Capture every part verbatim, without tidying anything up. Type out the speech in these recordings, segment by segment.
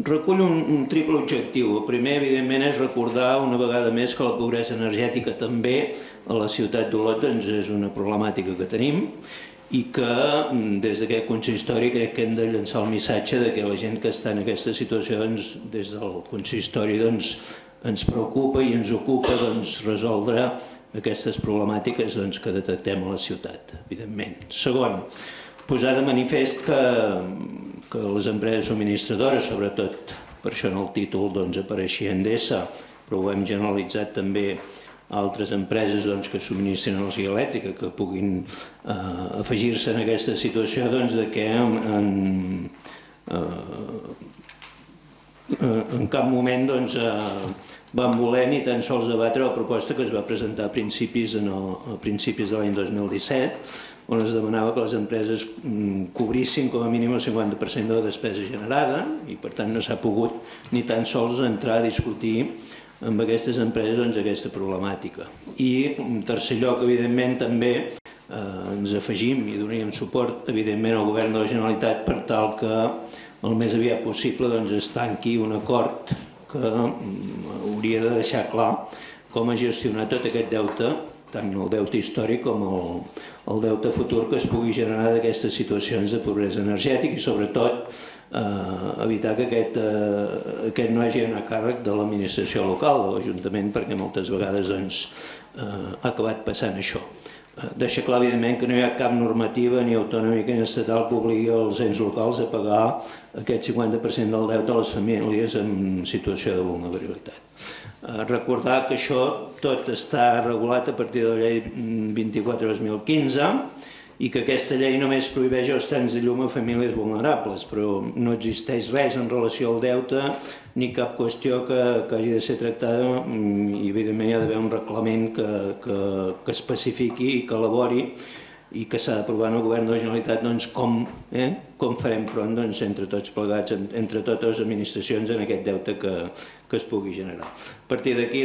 recull un triple objectiu. El primer, evidentment, és recordar una vegada més que la pobresa energètica també a la ciutat d'Olot és una problemàtica que tenim i que des d'aquest consistori crec que hem de llançar el missatge que la gent que està en aquesta situació des del consistori ens preocupa i ens ocupa resoldre aquestes problemàtiques que detectem a la ciutat, evidentment. Segon, posar de manifest que les empreses subministradores, sobretot per això en el títol apareixia Endesa, però ho hem generalitzat també a altres empreses que subministren energia elèctrica, que puguin afegir-se en aquesta situació que en cap moment van voler ni tan sols debatre la proposta que es va presentar a principis de l'any dos mil disset, on es demanava que les empreses cobrissin com a mínim el cinquanta per cent de la despesa generada i per tant no s'ha pogut ni tan sols entrar a discutir amb aquestes empreses aquesta problemàtica. I en tercer lloc, evidentment, també ens afegim i donaríem suport evidentment al Govern de la Generalitat per tal que el més aviat possible es tanqui un acord que hauria de deixar clar com ha gestionat tot aquest deute, tant el deute històric com el deute futur que es pugui generar d'aquestes situacions de pobresa energètica i sobretot evitar que aquest no hagi d'anar a càrrec de l'administració local, de l'Ajuntament, perquè moltes vegades ha acabat passant això. Deixa clar, evidentment, que no hi ha cap normativa ni autonòmica ni estatal que obligui els ens locals a pagar aquest cinquanta per cent del deute a les famílies en situació de vulnerabilitat. Recordar que això tot està regulat a partir de la llei vint-i-quatre dos mil quinze i que aquesta llei només prohibeix els talls de llum a famílies vulnerables, però no existeix res en relació al deute ni cap qüestió que hagi de ser tractada i evidentment hi ha d'haver un reglament que especifiqui i que elabori i que s'ha d'aprovar en el Govern de la Generalitat com farem front entre tots plegats, entre totes les administracions en aquest deute que es pugui generar. A partir d'aquí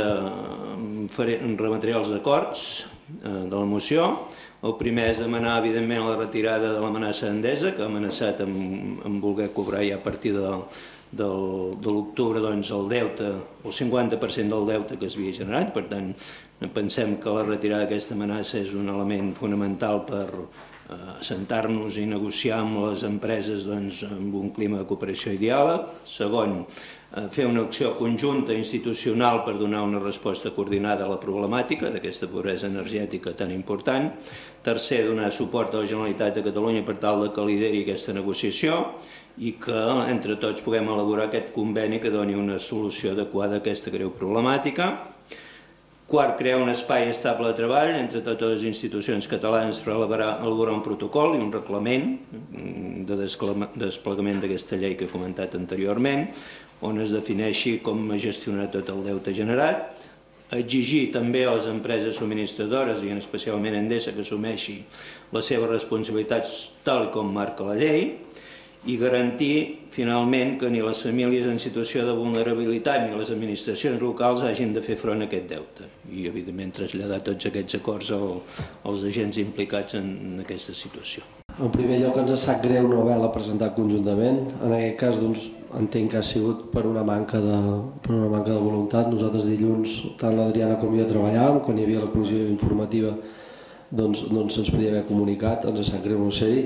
remetré els acords de la moció. El primer és demanar, evidentment, la retirada de l'amenaça d'Endesa, que ha amenaçat amb voler cobrar ja a partir de l'octubre el deute, el cinquanta per cent del deute que s'havia generat. Per tant, pensem que la retirada d'aquesta amenaça és un element fonamental per assentar-nos i negociar amb les empreses amb un clima de cooperació i diàleg. Segon, fer una acció conjunta institucional per donar una resposta coordinada a la problemàtica d'aquesta pobresa energètica tan important. Tercer, donar suport a la Generalitat de Catalunya per tal que lideri aquesta negociació i que entre tots puguem elaborar aquest conveni que doni una solució adequada a aquesta greu problemàtica. Quart, crear un espai estable de treball entre totes les institucions catalanes per elaborar un protocol i un reglament de desplegament d'aquesta llei que he comentat anteriorment, on es defineixi com gestionar tot el deute generat. Exigir també a les empreses subministradores, i especialment Endesa, que assumeixi les seves responsabilitats tal com marca la llei, i garantir, finalment, que ni les famílies en situació de vulnerabilitat ni les administracions locals hagin de fer front a aquest deute. I, evidentment, traslladar tots aquests acords als agents implicats en aquesta situació. En primer lloc, ens sap greu no haver-la presentat conjuntament. En aquest cas, entenc que ha sigut per una manca de voluntat. Nosaltres dilluns, tant l'Adriana com jo treballàvem, quan hi havia la comissió informativa doncs se'ns podia haver comunicat, ens sap greu no ser-hi.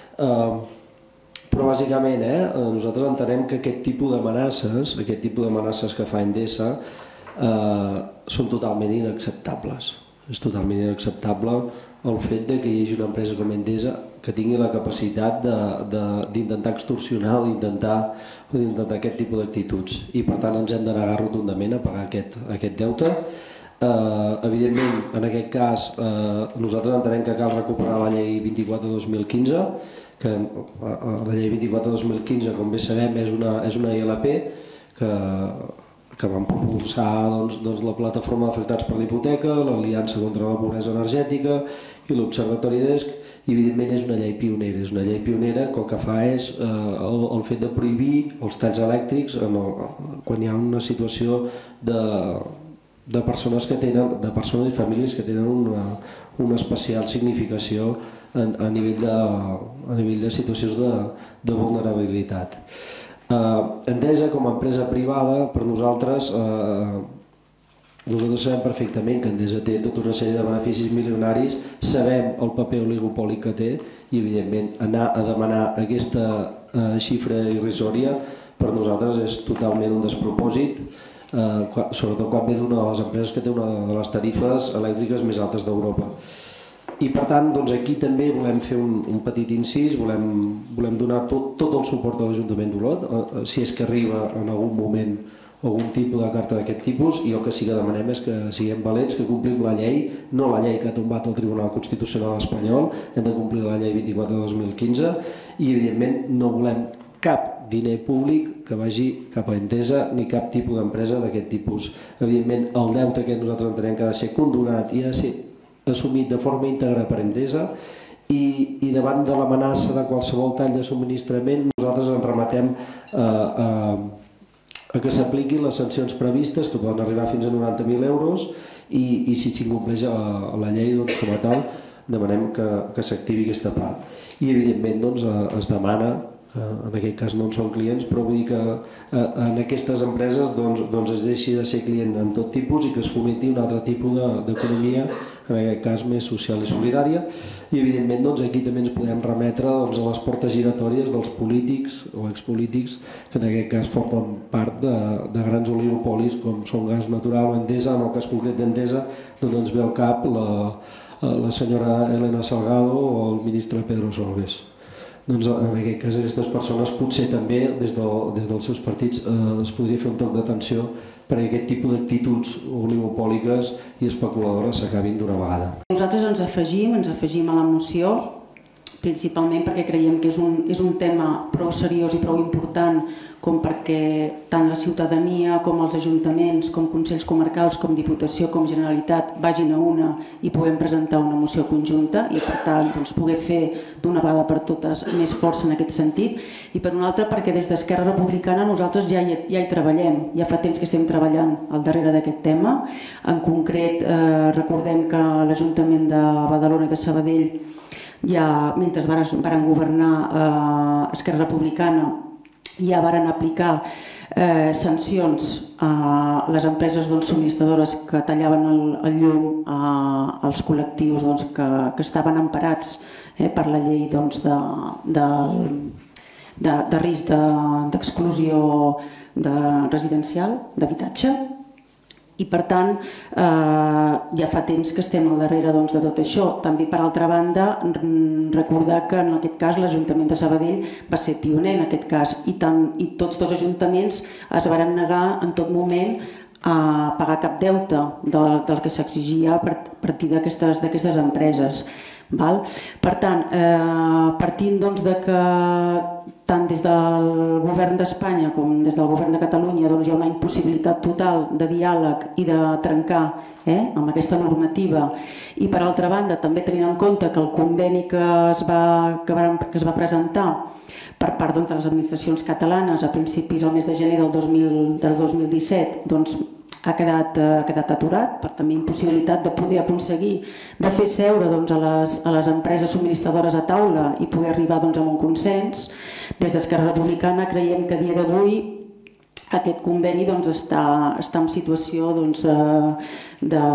Però bàsicament nosaltres entenem que aquest tipus d'amenaces, aquest tipus d'amenaces que fa Endesa són totalment inacceptables. És totalment inacceptable el fet que hi hagi una empresa com Endesa que tingui la capacitat d'intentar extorsionar o d'intentar aquest tipus d'actituds. I per tant ens hem de negar rotundament a pagar aquest deute. Evidentment, en aquest cas, nosaltres entenem que cal recuperar la llei vint-i-quatre dos mil quinze, que la llei vint-i-quatre dos mil quinze, com bé sabem, és una I L P que van propulsar la plataforma d'afectats per l'hipoteca, l'Aliança contra la Pobresa Energètica i l'Observatori d'E S C, i evidentment és una llei pionera. És una llei pionera que el que fa és el fet de prohibir els talls elèctrics quan hi ha una situació de persones i famílies que tenen una especial significació a nivell de situacions de vulnerabilitat. Endesa, com a empresa privada, per nosaltres, nosaltres sabem perfectament que Endesa té tota una sèrie de beneficis milionaris, sabem el paper oligopòlic que té i, evidentment, anar a demanar aquesta xifra irrisòria per nosaltres és totalment un despropòsit, sobretot quan ve d'una de les empreses que té una de les tarifes elèctriques més altes d'Europa. I per tant, aquí també volem fer un petit incís, volem donar tot el suport a l'Ajuntament d'Olot, si és que arriba en algun moment algun tipus de carta d'aquest tipus, i el que sí que demanem és que siguem valents, que complim la llei, no la llei que ha tombat el Tribunal Constitucional espanyol, hem de complir la llei vint-i-quatre dos mil quinze, i evidentment no volem cap diner públic que vagi cap a Endesa ni cap tipus d'empresa d'aquest tipus. Evidentment, el deute que nosaltres entenem que ha de ser condonat i ha de ser assumit de forma íntegra per Endesa, i davant de l'amenaça de qualsevol tall de subministrament nosaltres ens remetem a que s'apliquin les sancions previstes, que poden arribar fins a noranta mil euros, i si s'incompleix la llei com a tal demanem que s'activi aquesta part. I evidentment es demana, en aquest cas no en són clients, però vull dir que en aquestes empreses es deixi de ser client en tot tipus i que es fomenti un altre tipus d'economia, en aquest cas més social i solidària. I evidentment aquí també ens podem remetre a les portes giratòries dels polítics o expolítics que en aquest cas formen part de grans oligopolis com són Gas Natural o Endesa. En el cas concret d'Endesa ens ve al cap la senyora Elena Salgado o el ministre Pedro Solbes. Doncs en aquest cas aquestes persones potser també des dels seus partits es podria fer un toc d'atenció perquè aquest tipus d'actituds oligopòliques i especuladores s'acabin d'una vegada. Nosaltres ens afegim, ens afegim a la moció, principalment perquè creiem que és un tema prou seriós i prou important com perquè tant la ciutadania com els ajuntaments, com consells comarcals, com Diputació, com Generalitat vagin a una i puguem presentar una moció conjunta i per tant poder fer d'una vegada per totes més força en aquest sentit, i per una altra perquè des d'Esquerra Republicana nosaltres ja hi treballem, ja fa temps que estem treballant al darrere d'aquest tema. En concret recordem que l'Ajuntament de Badalona i de Sabadell, ja mentre varen governar Esquerra Republicana, ja varen aplicar sancions a les empreses subministradores que tallaven el llum als col·lectius que estaven emparats per la llei de risc d'exclusió residencial, d'habitatge. I per tant ja fa temps que estem al darrere de tot això. També per altra banda recordar que en aquest cas l'Ajuntament de Sabadell va ser pioner en aquest cas i tots dos ajuntaments es varen negar en tot moment a pagar cap deute del que s'exigia a partir d'aquestes empreses. Per tant, partint de que tant des del govern d'Espanya com des del govern de Catalunya hi ha una impossibilitat total de diàleg i de trencar amb aquesta normativa, i per altra banda també tenint en compte que el conveni que es va presentar per part de les administracions catalanes a principis del mes de gener del dos mil disset ha quedat aturat per també impossibilitat de poder aconseguir de fer seure a les empreses subministradores a taula i poder arribar a un consens. Des d'Esquerra Republicana creiem que a dia d'avui aquest conveni està en situació de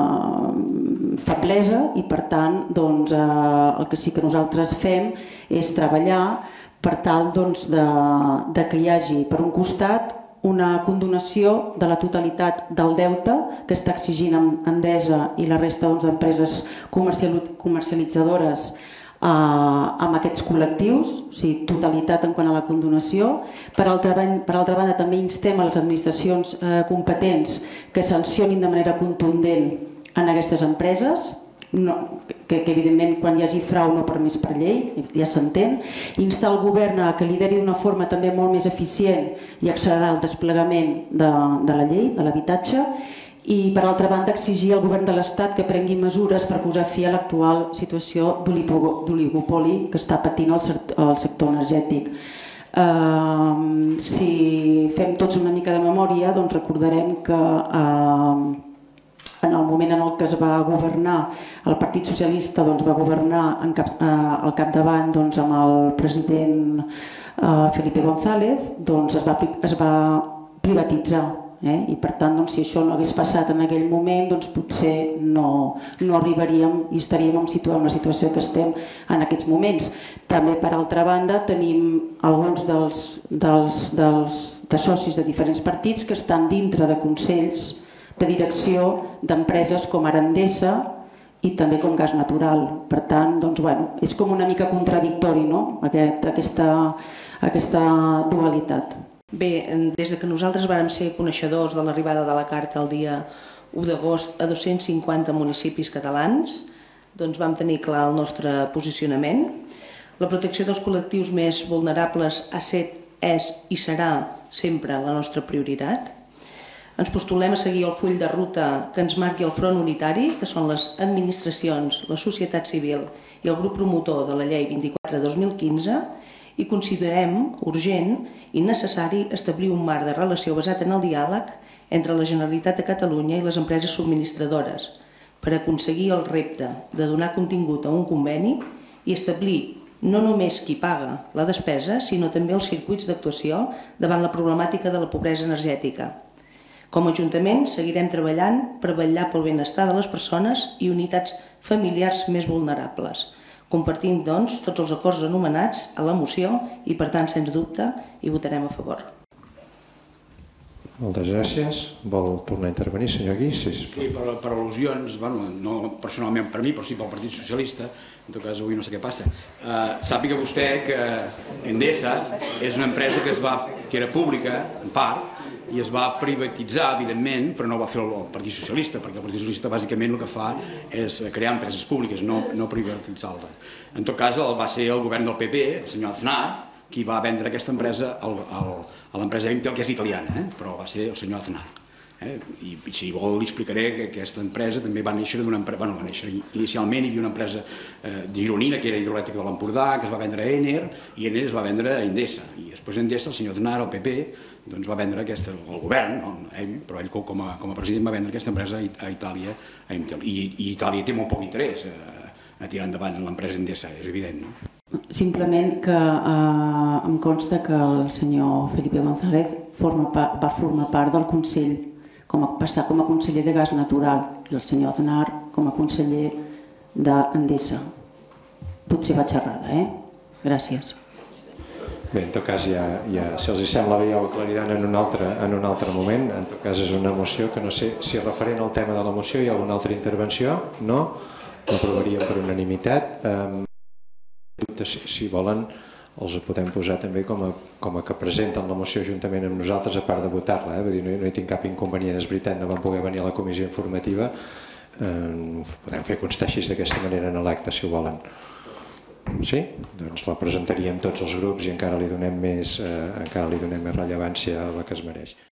feblesa i per tant el que sí que nosaltres fem és treballar per tal que hi hagi per un costat una condonació de la totalitat del deute que està exigint Endesa i la resta d'empreses comercialitzadores amb aquests col·lectius, o sigui, totalitat en quant a la condonació. Per altra banda, també instem a les administracions competents que sancionin de manera contundent en aquestes empreses, que evidentment quan hi hagi frau no permès per llei, ja s'entén. Instar el govern que lideri d'una forma també molt més eficient i accelerar el desplegament de la llei, de l'habitatge, i per altra banda exigir al govern de l'Estat que prengui mesures per posar fi a l'actual situació d'oligopoli que està patint el sector energètic. Si fem tots una mica de memòria, doncs recordarem que en el moment en què es va governar, el Partit Socialista va governar al capdavant amb el president Felipe González, doncs es va, es va privatitzar. Eh? I per tant, doncs, si això no hagués passat en aquell moment, doncs potser no, no arribaríem i estaríem en, situa en la situació que estem en aquests moments. També, per altra banda, tenim alguns dels, dels, dels de socis de diferents partits que estan dintre de consells de direcció d'empreses com ara Endesa i també com Gas Natural. Per tant, doncs, bueno, és com una mica contradictori, no? Aquest, aquesta, aquesta dualitat. Bé, des de que nosaltres vàrem ser coneixedors de l'arribada de la carta el dia u d'agost a dos-cents cinquanta municipis catalans, doncs vam tenir clar el nostre posicionament. La protecció dels col·lectius més vulnerables ha set, és i serà sempre la nostra prioritat. Ens postulem a seguir el full de ruta que ens marqui el front unitari, que són les administracions, la societat civil i el grup promotor de la llei vint-i-quatre dos mil quinze, i considerem urgent i necessari establir un marc de relació basat en el diàleg entre la Generalitat de Catalunya i les empreses subministradores per aconseguir el repte de donar contingut a un conveni i establir no només qui paga la despesa, sinó també els circuits d'actuació davant la problemàtica de la pobresa energètica. Com a Ajuntament seguirem treballant per vetllar pel benestar de les persones i unitats familiars més vulnerables. Compartim, doncs, tots els acords anomenats a la moció i, per tant, sens dubte, hi votarem a favor. Moltes gràcies. Vol tornar a intervenir, senyor Guix? Sí, per, per al·lusions, bueno, no personalment per mi, però sí pel Partit Socialista, en tot cas avui no sé què passa. Uh, sàpiga vostè que Endesa és una empresa que, es va, que era pública, en part, i es va privatitzar, evidentment, però no ho va fer el Partit Socialista, perquè el Partit Socialista bàsicament el que fa és crear empreses públiques, no, no privatitzar-les. En tot cas, va ser el govern del P P, el senyor Aznar, qui va vendre aquesta empresa al, al, a l'empresa Imtel, que és italiana, eh? Però va ser el senyor Aznar. Eh? I, I si vol li explicaré que aquesta empresa també va néixer d'una empresa, bueno, va néixer inicialment, hi havia una empresa eh, gironina, que era hidroelèctrica de l'Empordà, que es va vendre a Ener, i Ener es va vendre a Endesa. I després Endesa, el senyor Aznar, el P P, doncs va vendre aquesta, el govern, no ell, però ell com a, com a president va vendre aquesta empresa a Itàlia, a Imtel. I, i Itàlia té molt poc interès a, a tirar endavant l'empresa Endesa, és evident, no? Simplement que eh, em consta que el senyor Felipe González forma part, va formar part del Consell, com a, passar com a conseller de Gas Natural, i el senyor Aznar com a conseller d'Endesa. Potser vaig errada, eh? Gràcies. Bé, en tot cas, ja, ja, si els sembla bé, ja ho aclariran en un, altre, en un altre moment. En tot cas, és una moció que no sé si referent al tema de la moció hi ha alguna altra intervenció. No? L'aprovaríem per unanimitat. Um, si, si volen, els podem posar també com a, com a que presenten la moció juntament amb nosaltres, a part de votar-la. Eh? Vull dir, no, no hi tinc cap inconvenient, és veritat, no van poder venir a la comissió informativa. Um, podem fer constar així d'aquesta manera en l'acte, si ho volen. Sí? Doncs la presentaríem tots els grups i encara li donem més, eh, encara li donem més rellevància a la que es mereix.